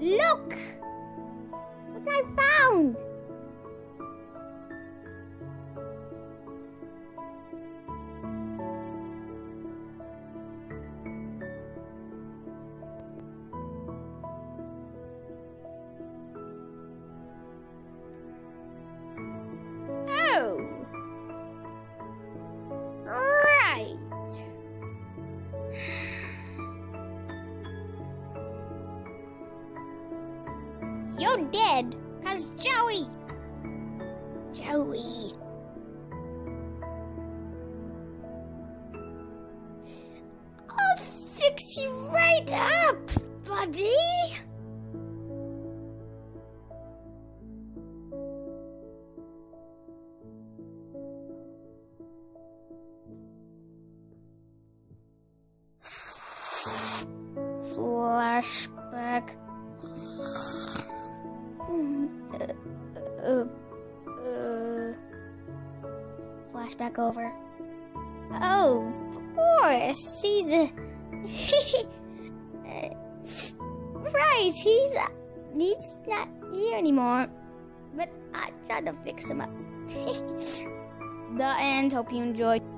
Look! What I found! Oh! Right! You're dead, 'cause Joey! I'll fix you right up, buddy! Flashback. Flashback over. Oh, poor Caesar. Right, he's not here anymore. But I tried to fix him up. The end. Hope you enjoyed.